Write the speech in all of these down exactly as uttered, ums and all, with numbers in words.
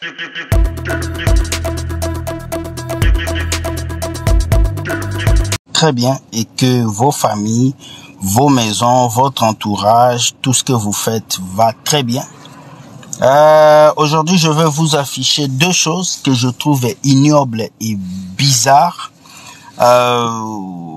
Très bien, et que vos familles, vos maisons, votre entourage, tout ce que vous faites va très bien. Euh, aujourd'hui, je vais vous afficher deux choses que je trouve ignobles et bizarres. Euh,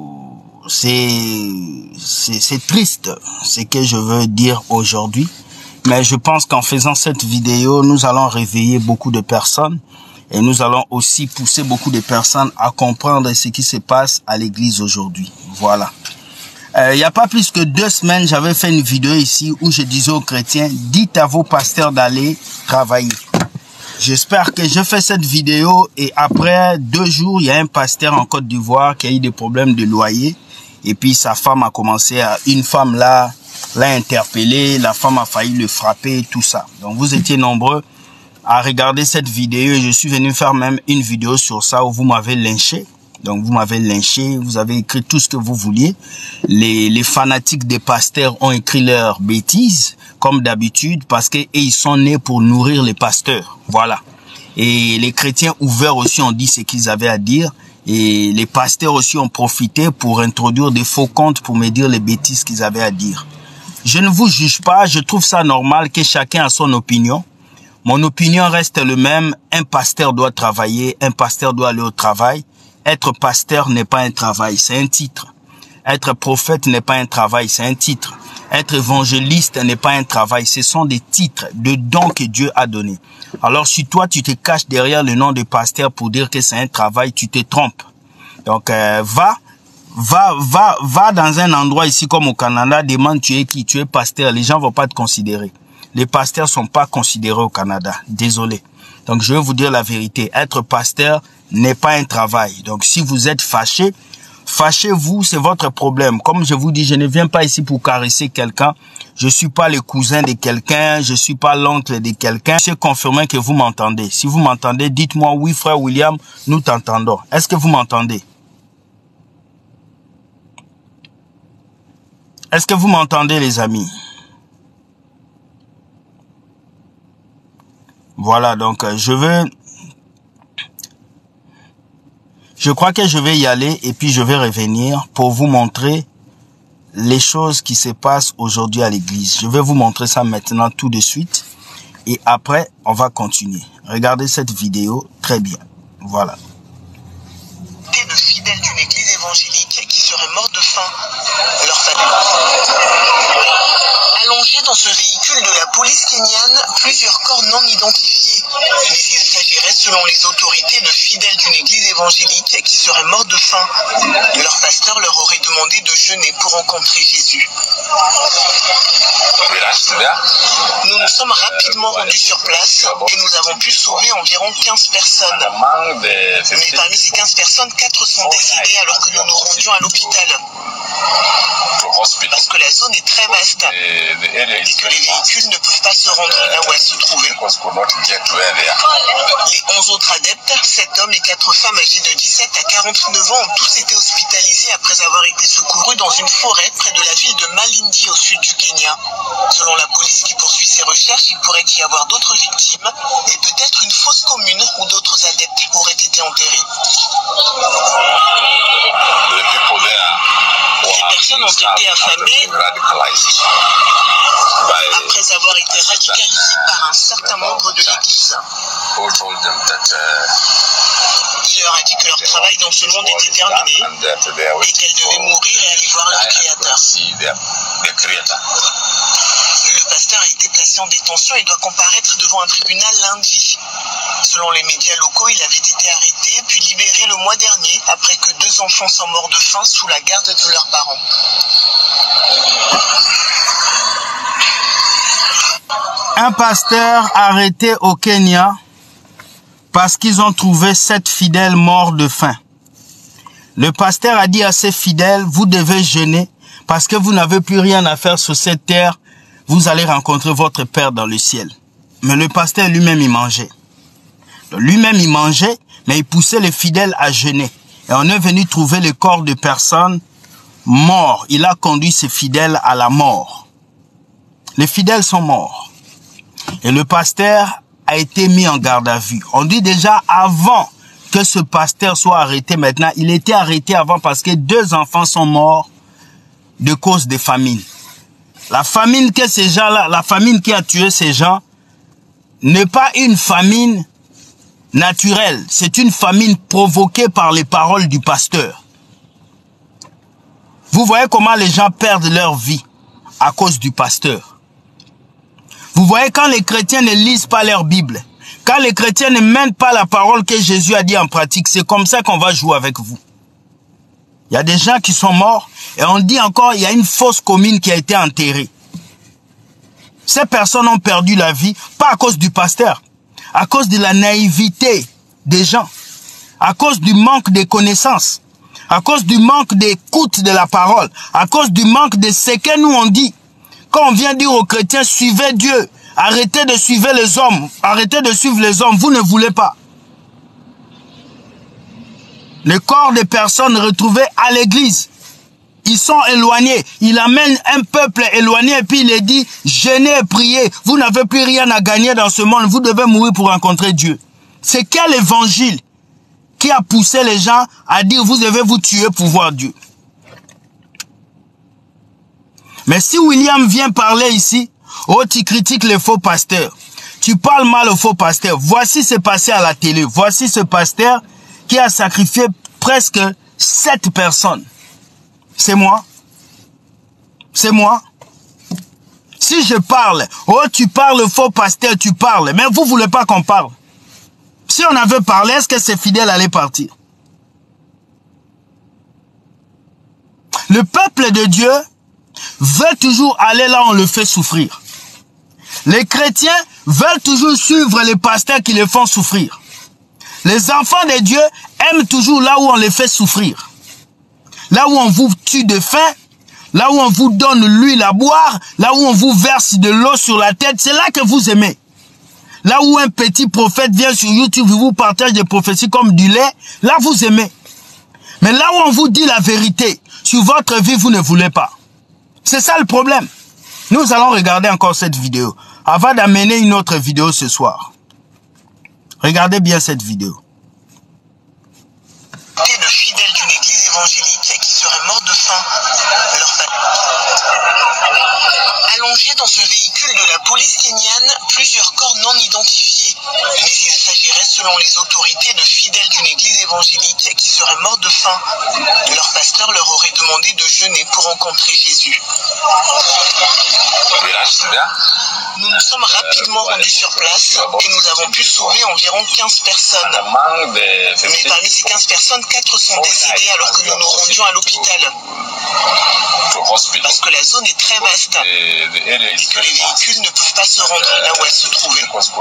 c'est, c'est, c'est triste, ce que je veux dire aujourd'hui. Mais je pense qu'en faisant cette vidéo, nous allons réveiller beaucoup de personnes. Et nous allons aussi pousser beaucoup de personnes à comprendre ce qui se passe à l'église aujourd'hui. Voilà. Euh, il n'y a pas plus que deux semaines, j'avais fait une vidéo ici où je disais aux chrétiens, dites à vos pasteurs d'aller travailler. J'espère que je fais cette vidéo et après deux jours, il y a un pasteur en Côte d'Ivoire qui a eu des problèmes de loyer. Et puis sa femme a commencé à, une femme là, l'a interpellé, la femme a failli le frapper, tout ça. Donc vous étiez nombreux à regarder cette vidéo et je suis venu faire même une vidéo sur ça où vous m'avez lynché. Donc vous m'avez lynché, vous avez écrit tout ce que vous vouliez. Les, les fanatiques des pasteurs ont écrit leurs bêtises, comme d'habitude, parce que ils sont nés pour nourrir les pasteurs. Voilà. Et les chrétiens ouverts aussi ont dit ce qu'ils avaient à dire. Et les pasteurs aussi ont profité pour introduire des faux comptes pour me dire les bêtises qu'ils avaient à dire. Je ne vous juge pas, je trouve ça normal que chacun a son opinion. Mon opinion reste le même, un pasteur doit travailler, un pasteur doit aller au travail. Être pasteur n'est pas un travail, c'est un titre. Être prophète n'est pas un travail, c'est un titre. Être évangéliste n'est pas un travail, ce sont des titres, de dons que Dieu a donnés. Alors si toi tu te caches derrière le nom de pasteur pour dire que c'est un travail, tu te trompes. Donc euh, va, va, va, va dans un endroit ici comme au Canada, demande tu es qui, tu es pasteur, les gens vont pas te considérer. Les pasteurs sont pas considérés au Canada. Désolé. Donc, je vais vous dire la vérité. Être pasteur n'est pas un travail. Donc, si vous êtes fâché, fâchez-vous, c'est votre problème. Comme je vous dis, je ne viens pas ici pour caresser quelqu'un. Je suis pas le cousin de quelqu'un. Je suis pas l'oncle de quelqu'un. C'est confirmé que vous m'entendez. Si vous m'entendez, dites-moi oui, frère William, nous t'entendons. Est-ce que vous m'entendez? Est-ce que vous m'entendez, les amis? Voilà, donc euh, je vais, je crois que je vais y aller et puis je vais revenir pour vous montrer les choses qui se passent aujourd'hui à l'église. Je vais vous montrer ça maintenant tout de suite et après on va continuer. Regardez cette vidéo très bien. Voilà. De fidèles d'une église évangélique qui seraient morts de faim. Leur famille. Allongés dans ce véhicule de la police kenyane, plusieurs corps non identifiés. Mais il s'agirait, selon les autorités, de fidèles d'une église évangélique qui seraient morts de faim. Leur pasteur leur aurait demandé de jeûner pour rencontrer Jésus. Nous nous sommes rapidement rendus sur place et nous avons pu sauver environ quinze personnes. Mais parmi ces quinze personnes, quatre sont décédées alors que nous nous rendions à l'hôpital. Parce que la zone est très vaste et que les véhicules ne peuvent pas se rendre là où elles se trouvaient. Les onze autres adeptes, sept hommes et quatre femmes âgées de dix-sept à quarante-neuf ans ont tous été hospitalisés après avoir été secourus dans une forêt près de la ville de Malindi au sud du Kenya. Selon la police qui poursuit ses recherches, il pourrait y avoir d'autres victimes et peut-être une fosse commune où d'autres adeptes auraient été enterrés. Ces personnes ont été affamées après avoir été radicalisées par un certain membre de l'église. Il leur a dit que leur travail dans ce monde était terminé et qu'elles devaient mourir et aller voir leur créateur. Le pasteur a été placé en détention et doit comparaître devant un tribunal lundi. Selon les médias locaux, il avait été arrêté puis libéré le mois dernier après que deux enfants sont morts de faim sous la garde de leurs parents. Un pasteur arrêté au Kenya parce qu'ils ont trouvé sept fidèles morts de faim. Le pasteur a dit à ses fidèles, vous devez jeûner parce que vous n'avez plus rien à faire sur cette terre. Vous allez rencontrer votre Père dans le ciel. Mais le pasteur lui-même, il mangeait. Lui-même, il mangeait, mais il poussait les fidèles à jeûner. Et on est venu trouver le corps de personnes mortes. Il a conduit ses fidèles à la mort. Les fidèles sont morts. Et le pasteur a été mis en garde à vue. On dit déjà avant que ce pasteur soit arrêté maintenant, il était arrêté avant parce que deux enfants sont morts de cause de famine. La famine que ces gens-là, la famine qui a tué ces gens, n'est pas une famine naturelle, c'est une famine provoquée par les paroles du pasteur. Vous voyez comment les gens perdent leur vie à cause du pasteur. Vous voyez quand les chrétiens ne lisent pas leur Bible, quand les chrétiens ne mènent pas la parole que Jésus a dit en pratique, c'est comme ça qu'on va jouer avec vous. Il y a des gens qui sont morts et on dit encore il y a une fosse commune qui a été enterrée. Ces personnes ont perdu la vie, pas à cause du pasteur, à cause de la naïveté des gens, à cause du manque de connaissances, à cause du manque d'écoute de la parole, à cause du manque de ce que nous on dit. Quand on vient dire aux chrétiens, suivez Dieu, arrêtez de suivre les hommes, arrêtez de suivre les hommes, vous ne voulez pas. Les corps des personnes retrouvées à l'église, ils sont éloignés. Il amène un peuple éloigné et puis il est dit, jeûnez et priez. Vous n'avez plus rien à gagner dans ce monde. Vous devez mourir pour rencontrer Dieu. C'est quel évangile qui a poussé les gens à dire, vous devez vous tuer pour voir Dieu? Mais si William vient parler ici, oh, tu critiques les faux pasteurs. Tu parles mal aux faux pasteurs. Voici ce passé à la télé. Voici ce pasteur qui a sacrifié presque sept personnes. C'est moi. C'est moi. Si je parle, oh tu parles faux pasteur, tu parles. Mais vous ne voulez pas qu'on parle. Si on avait parlé, est-ce que ces fidèles allaient partir? Le peuple de Dieu veut toujours aller là où on le fait souffrir. Les chrétiens veulent toujours suivre les pasteurs qui les font souffrir. Les enfants de Dieu aiment toujours là où on les fait souffrir. Là où on vous tue de faim, là où on vous donne l'huile à boire, là où on vous verse de l'eau sur la tête, c'est là que vous aimez. Là où un petit prophète vient sur YouTube et vous partage des prophéties comme du lait, là vous aimez. Mais là où on vous dit la vérité, sur votre vie, vous ne voulez pas. C'est ça le problème. Nous allons regarder encore cette vidéo, avant d'amener une autre vidéo ce soir. Regardez bien cette vidéo. De fidèles d'une église évangélique qui seraient morts de faim. Leur famille. Allongés dans ce véhicule de la police kenyane, plusieurs corps non identifiés. Mais il s'agirait, selon les autorités, de fidèles d'une église évangélique qui seraient morts de faim. Leur pasteur leur aurait demandé de jeûner pour rencontrer Jésus. Nous nous sommes rapidement rendus sur place et nous avons pu sauver environ quinze personnes. Mais parmi ces quinze personnes, quatre sont décédées alors que nous nous rendions à l'hôpital. Parce que la zone est très vaste et que les véhicules ne peuvent pas se rendre là où elles se trouvaient.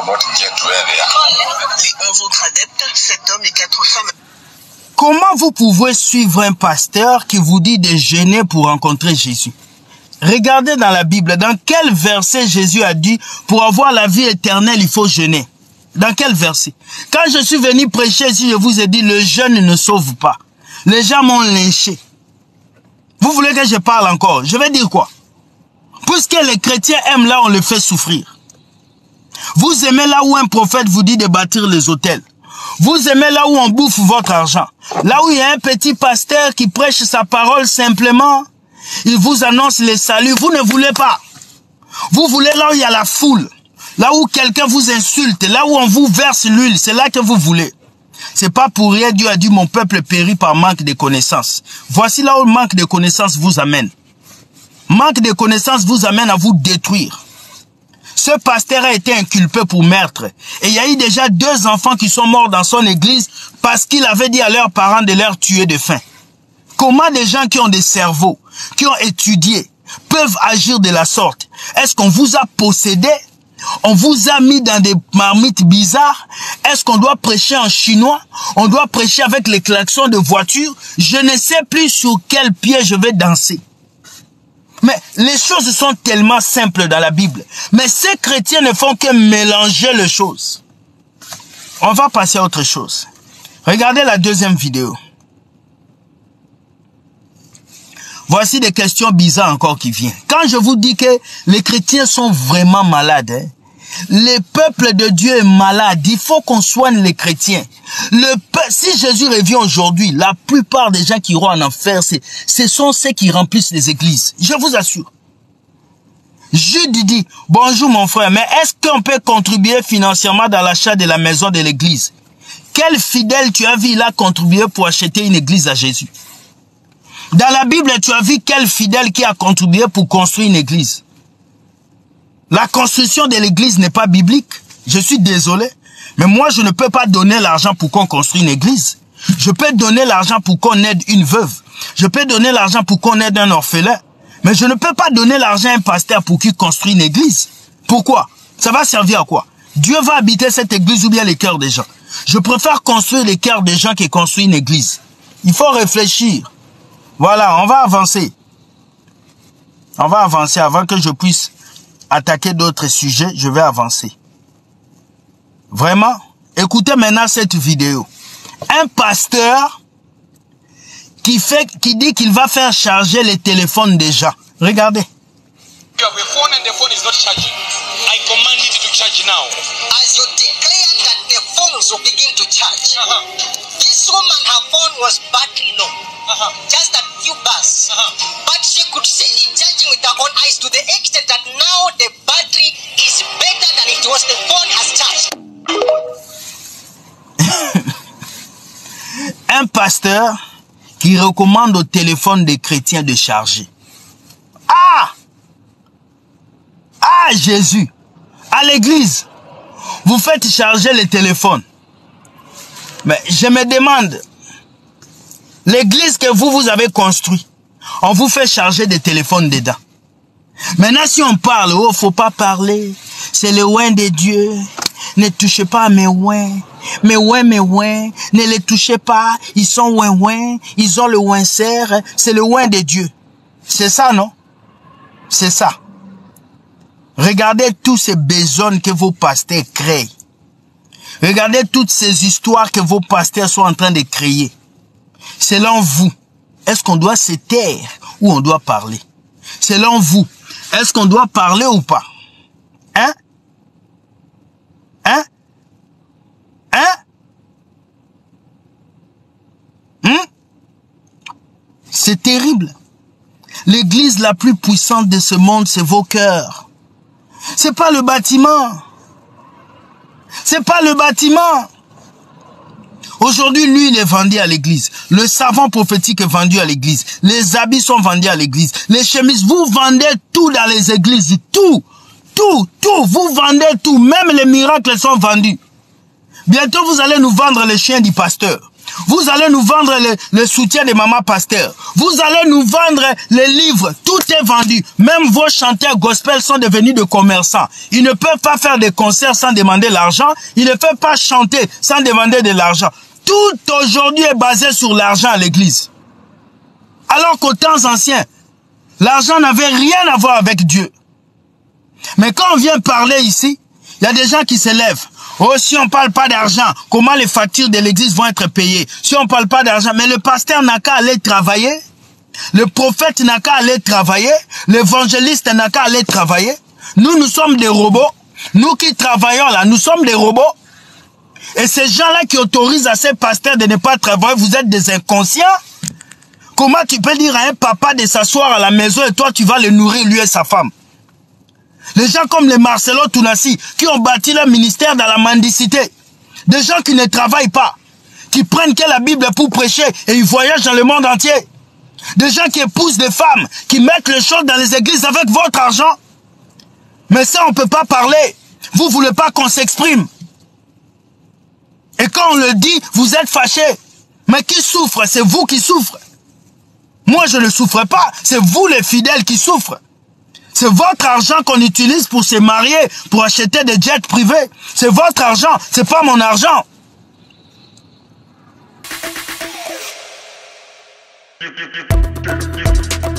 Les onze autres adeptes, sept hommes et quatre femmes. Comment vous pouvez suivre un pasteur qui vous dit de jeûner pour rencontrer Jésus? Regardez dans la Bible, dans quel verset Jésus a dit, pour avoir la vie éternelle, il faut jeûner? Dans quel verset? Quand je suis venu prêcher ici, je vous ai dit, le jeûne ne sauve pas. Les gens m'ont lynché. Vous voulez que je parle encore? Je vais dire quoi? Puisque les chrétiens aiment là, on les fait souffrir. Vous aimez là où un prophète vous dit de bâtir les hôtels. Vous aimez là où on bouffe votre argent. Là où il y a un petit pasteur qui prêche sa parole simplement. Il vous annonce le salut. Vous ne voulez pas. Vous voulez là où il y a la foule. Là où quelqu'un vous insulte. Là où on vous verse l'huile. C'est là que vous voulez. C'est pas pour rien Dieu a dit mon peuple périt par manque de connaissances. Voici là où le manque de connaissances vous amène. Manque de connaissances vous amène à vous détruire. Ce pasteur a été inculpé pour meurtre. Et il y a eu déjà deux enfants qui sont morts dans son église parce qu'il avait dit à leurs parents de leur tuer de faim. Comment des gens qui ont des cerveaux, qui ont étudié, peuvent agir de la sorte? Est-ce qu'on vous a possédé? On vous a mis dans des marmites bizarres? Est-ce qu'on doit prêcher en chinois? On doit prêcher avec les klaxons de voiture? Je ne sais plus sur quel pied je vais danser. Mais les choses sont tellement simples dans la Bible. Mais ces chrétiens ne font que mélanger les choses. On va passer à autre chose. Regardez la deuxième vidéo. Voici des questions bizarres encore qui viennent. Quand je vous dis que les chrétiens sont vraiment malades, hein, Le peuple de Dieu est malade. Il faut qu'on soigne les chrétiens. Le pe- si Jésus revient aujourd'hui, la plupart des gens qui iront en enfer, ce sont ceux qui remplissent les églises. Je vous assure. Jude dit, bonjour mon frère, mais est-ce qu'on peut contribuer financièrement dans l'achat de la maison de l'église? Quel fidèle tu as vu, il a contribué pour acheter une église à Jésus? Dans la Bible, tu as vu quel fidèle qui a contribué pour construire une église? La construction de l'église n'est pas biblique. Je suis désolé. Mais moi, je ne peux pas donner l'argent pour qu'on construise une église. Je peux donner l'argent pour qu'on aide une veuve. Je peux donner l'argent pour qu'on aide un orphelin. Mais je ne peux pas donner l'argent à un pasteur pour qu'il construise une église. Pourquoi? Ça va servir à quoi? Dieu va habiter cette église ou bien les cœurs des gens? Je préfère construire les cœurs des gens que construire une église. Il faut réfléchir. Voilà, on va avancer. On va avancer avant que je puisse attaquer d'autres sujets. Je vais avancer. Vraiment, écoutez maintenant cette vidéo. Un pasteur qui fait, qui dit qu'il va faire charger les téléphones des gens. Regardez. You have a phone and the phone is not charging. I command it to charge now. As you declare that the phones will begin to charge, Uh-huh. this woman, her phone was battery low, Uh-huh. just a few bars. Uh-huh. But she could see it charging with her own eyes to the extent that now the battery is better than it was the phone has charged. Un pasteur qui recommande au téléphone des chrétiens de charger. Ah! Ah, Jésus! À l'église, vous faites charger les téléphones. Mais je me demande, l'église que vous, vous avez construite, on vous fait charger des téléphones dedans. Maintenant, si on parle, oh, faut pas parler, c'est le oin de Dieu, ne touchez pas à mes ouins, mes ouins, mes ouins, ne les touchez pas, ils sont ouin ouin, ils ont le ouin serre, c'est le oin de Dieu. C'est ça, non? C'est ça. Regardez tous ces besognes que vos pasteurs créent. Regardez toutes ces histoires que vos pasteurs sont en train de créer. Selon vous, est-ce qu'on doit se taire ou on doit parler? Selon vous, est-ce qu'on doit parler ou pas? Hein? Hein? Hein? Hein? C'est terrible. L'église la plus puissante de ce monde, c'est vos cœurs. C'est pas le bâtiment. C'est pas le bâtiment. Aujourd'hui, lui, il est vendu à l'église. Le savon prophétique est vendu à l'église. Les habits sont vendus à l'église. Les chemises, vous vendez tout dans les églises. Tout, tout, tout. Vous vendez tout. Même les miracles sont vendus. Bientôt, vous allez nous vendre les chiens du pasteur. Vous allez nous vendre le, le soutien de maman pasteur. Vous allez nous vendre les livres. Tout est vendu. Même vos chanteurs gospel sont devenus des commerçants. Ils ne peuvent pas faire des concerts sans demander l'argent. Ils ne peuvent pas chanter sans demander de l'argent. Tout aujourd'hui est basé sur l'argent à l'église. Alors qu'aux temps anciens, l'argent n'avait rien à voir avec Dieu. Mais quand on vient parler ici, il y a des gens qui se lèvent. Oh, si on ne parle pas d'argent, comment les factures de l'église vont être payées? Si on ne parle pas d'argent, mais le pasteur n'a qu'à aller travailler. Le prophète n'a qu'à aller travailler. L'évangéliste n'a qu'à aller travailler. Nous, nous sommes des robots. Nous qui travaillons là, nous sommes des robots. Et ces gens-là qui autorisent à ces pasteurs de ne pas travailler, vous êtes des inconscients. Comment tu peux dire à un papa de s'asseoir à la maison et toi, tu vas le nourrir, lui et sa femme? Les gens comme les Marcelo Tounassi, qui ont bâti leur ministère dans la mendicité. Des gens qui ne travaillent pas, qui prennent que la Bible pour prêcher et ils voyagent dans le monde entier. Des gens qui épousent des femmes, qui mettent les choses dans les églises avec votre argent. Mais ça, on ne peut pas parler. Vous ne voulez pas qu'on s'exprime. Et quand on le dit, vous êtes fâchés. Mais qui souffre? C'est vous qui souffrez. Moi, je ne souffre pas. C'est vous les fidèles qui souffrent. C'est votre argent qu'on utilise pour se marier, pour acheter des jets privés. C'est votre argent, c'est pas mon argent. You, you, you, you, you.